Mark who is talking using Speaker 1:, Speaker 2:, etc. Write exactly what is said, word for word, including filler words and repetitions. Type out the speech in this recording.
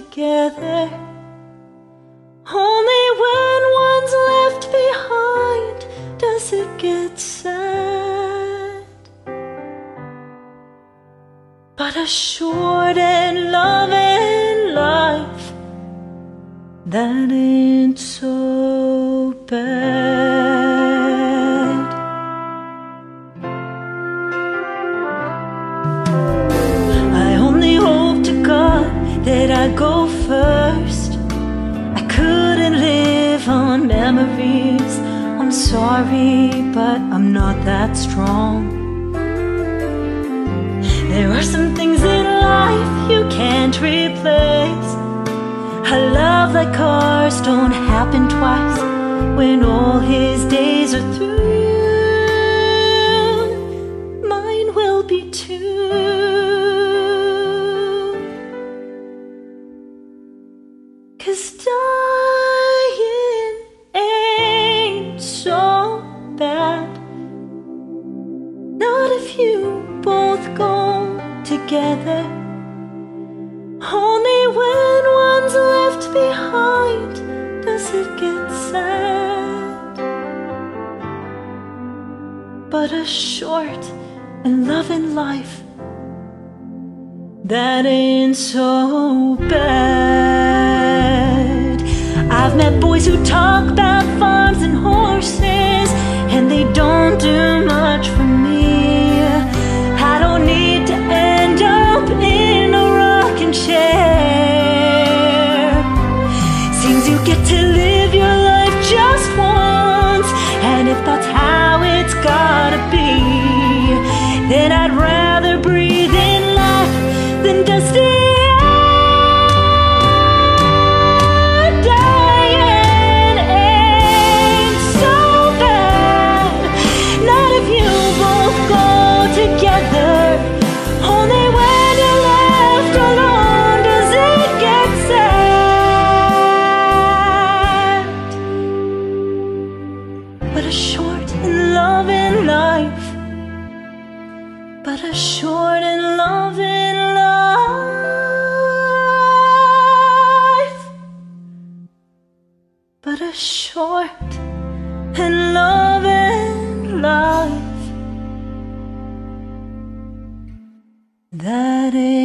Speaker 1: together. Only when one's left behind does it get sad. But a short and loving life, that ain't so bad. I only hope to God that I go first. I couldn't live on memories. I'm sorry, but I'm not that strong. There are some things in life you can't replace. A love like ours don't happen twice. When all his days are through, mine will be too. Cause dying ain't so bad, not if you both go together. Only when one's left behind does it get sad. But a short and loving life, that ain't so bad. I've met boys who talk about farms and horses, and they don't do much for me. I don't need to end up in a rocking chair. Seems you get to live your life just once, and if that's how it's gotta be, then I'd rather breathe in life than dusty air. Dying ain't so bad, not if you both go together. Only when you're left alone does it get sad. But a short and loving life, but a short and loving life, but a short and loving life, that is